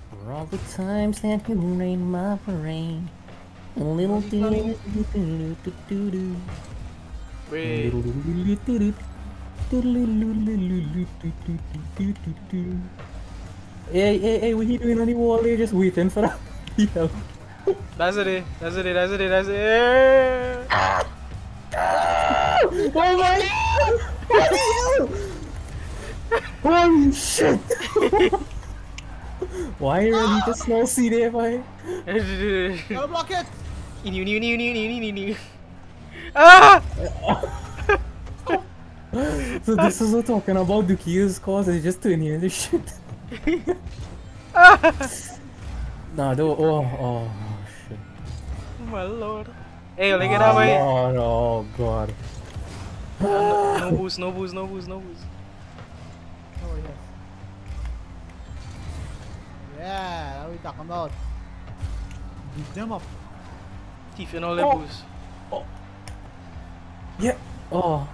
For all the times that you rain my brain. A little Lalo. do. Wait. Hey, what are you doing on the wall there? Just waiting for that. Yeah. That's it. That's it. That's it. That's it. Oh my god! Holy shit! Why are you ready to small C there, boy? Gotta block it! Ah! So this is what talking about Duki's cause is just turning into shit. Nah, oh shit. My lord. Hey, look at that Oh way. god, oh god. No boost, no boost, no boost, no boost. Oh, yes. Yeah, that's what we talking about. Beat them up. Thief and all that Oh. boost. Yeah. Oh.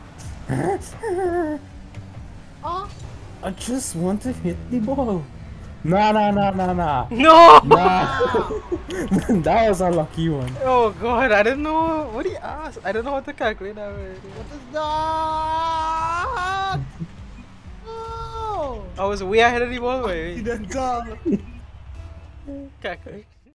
Ah! I just want to hit the ball. Nah. No! Nah. That was a lucky one. Oh god, I didn't know. What do you ask? I don't know how to calculate that. What is that? Oh! I was way ahead of the ball. Wait. Accidental! Calculate.